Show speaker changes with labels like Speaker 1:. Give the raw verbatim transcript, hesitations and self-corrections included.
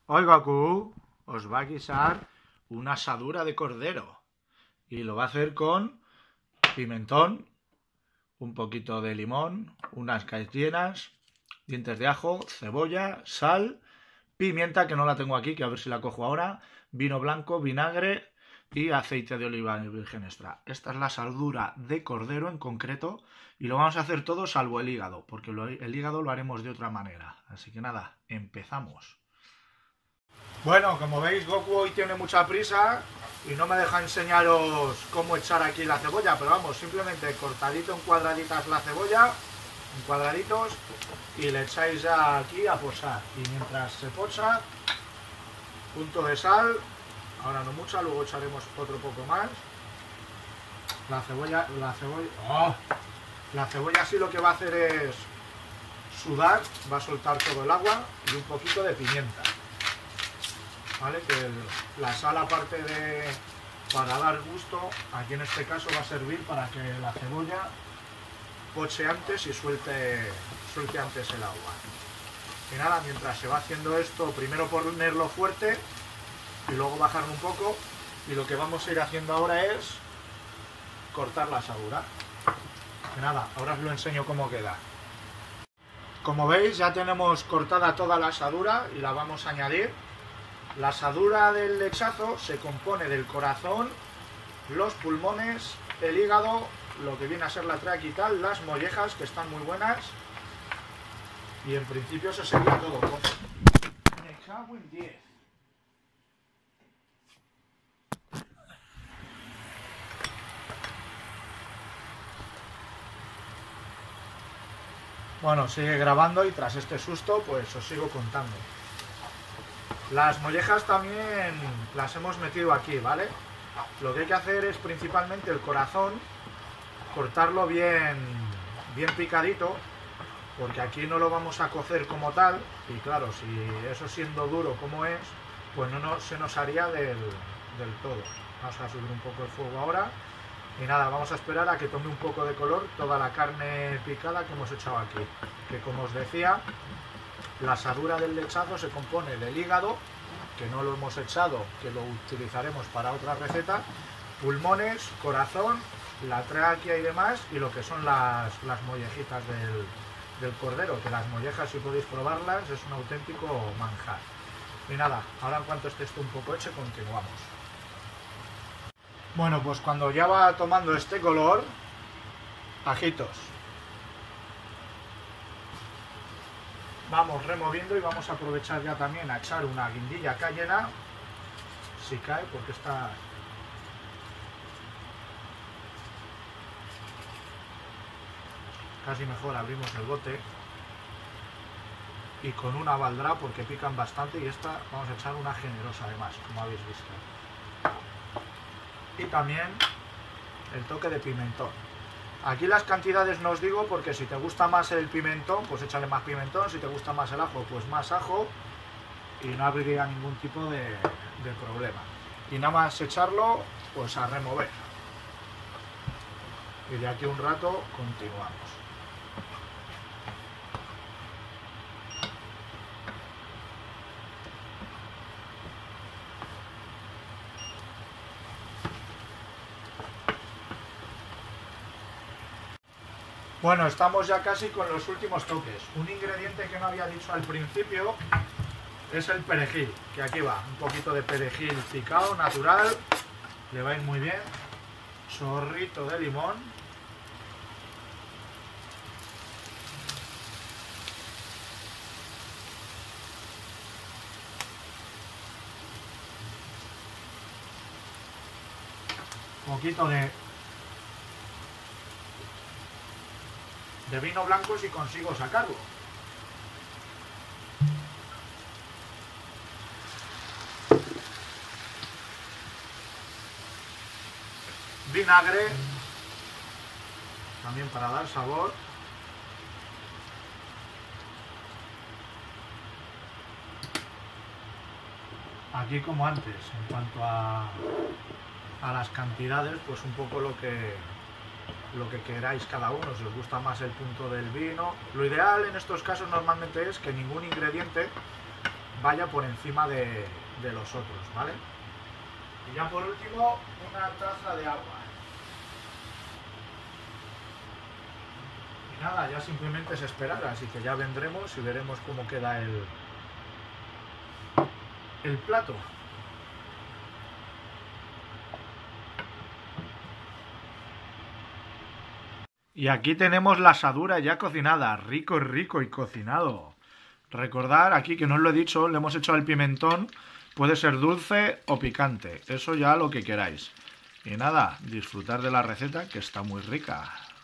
Speaker 1: Hoy Goku os va a guisar una asadura de cordero y lo va a hacer con pimentón, un poquito de limón, unas cayenas, dientes de ajo, cebolla, sal, pimienta, que no la tengo aquí, que a ver si la cojo ahora, vino blanco, vinagre y aceite de oliva virgen extra. Esta es la asadura de cordero en concreto y lo vamos a hacer todo salvo el hígado, porque lo, el hígado lo haremos de otra manera. Así que nada, empezamos. Bueno, como veis, Goku hoy tiene mucha prisa y no me deja enseñaros cómo echar aquí la cebolla, pero vamos, simplemente cortadito en cuadraditas la cebolla, en cuadraditos, y le echáis ya aquí a posar. Y mientras se posa, punto de sal, ahora no mucha, luego echaremos otro poco más. La cebolla, la cebolla, ¡oh! La cebolla sí lo que va a hacer es sudar, va a soltar todo el agua y un poquito de pimienta. ¿Vale? Que el, la sal, aparte de para dar gusto, aquí en este caso va a servir para que la cebolla poche antes y suelte, suelte antes el agua. Y nada, mientras se va haciendo esto, primero ponerlo fuerte y luego bajarlo un poco, y lo que vamos a ir haciendo ahora es cortar la asadura. Y nada, ahora os lo enseño cómo queda. Como veis, ya tenemos cortada toda la asadura y la vamos a añadir. La asadura del lechazo se compone del corazón, los pulmones, el hígado, lo que viene a ser la tráquea y tal, las mollejas, que están muy buenas, y en principio eso sería todo. Me cago en diez. Bueno, sigue grabando y tras este susto pues os sigo contando. Las mollejas también las hemos metido aquí, ¿vale? Lo que hay que hacer es principalmente el corazón, cortarlo bien, bien picadito, porque aquí no lo vamos a cocer como tal, y claro, si eso siendo duro como es, pues no, no se nos haría del, del todo. Vamos a subir un poco el fuego ahora, y nada, vamos a esperar a que tome un poco de color toda la carne picada que hemos echado aquí, que como os decía, la asadura del lechazo se compone del hígado, que no lo hemos echado, que lo utilizaremos para otra receta, pulmones, corazón, la tráquea y demás, y lo que son las, las mollejitas del, del cordero, que las mollejas, si podéis probarlas, es un auténtico manjar. Y nada, ahora en cuanto esté esto un poco hecho, continuamos. Bueno, pues cuando ya va tomando este color, ajitos. Vamos removiendo y vamos a aprovechar ya también a echar una guindilla cayena, si cae, porque está casi mejor. Abrimos el bote y con una valdrá porque pican bastante, y esta vamos a echar una generosa además, como habéis visto. Y también el toque de pimentón. Aquí las cantidades no os digo, porque si te gusta más el pimentón, pues échale más pimentón, si te gusta más el ajo, pues más ajo, y no habría ningún tipo de, de problema. Y nada más echarlo, pues a remover. Y de aquí a un rato continuamos. Bueno, estamos ya casi con los últimos toques. Un ingrediente que no había dicho al principio es el perejil, que aquí va, un poquito de perejil picado, natural, le va a ir muy bien, chorrito de limón, poquito de de vino blanco si consigo sacarlo. Vinagre, también para dar sabor. Aquí, como antes, en cuanto a, a las cantidades, pues un poco lo que lo que queráis cada uno, si os gusta más el punto del vino. Lo ideal en estos casos normalmente es que ningún ingrediente vaya por encima de, de los otros, ¿vale? Y ya por último, una taza de agua. Y nada, ya simplemente es esperar, así que ya vendremos y veremos cómo queda el, el plato. Y aquí tenemos la asadura ya cocinada, rico, rico y cocinado. Recordar aquí que no os lo he dicho, le hemos hecho el pimentón, puede ser dulce o picante, eso ya lo que queráis. Y nada, disfrutar de la receta que está muy rica.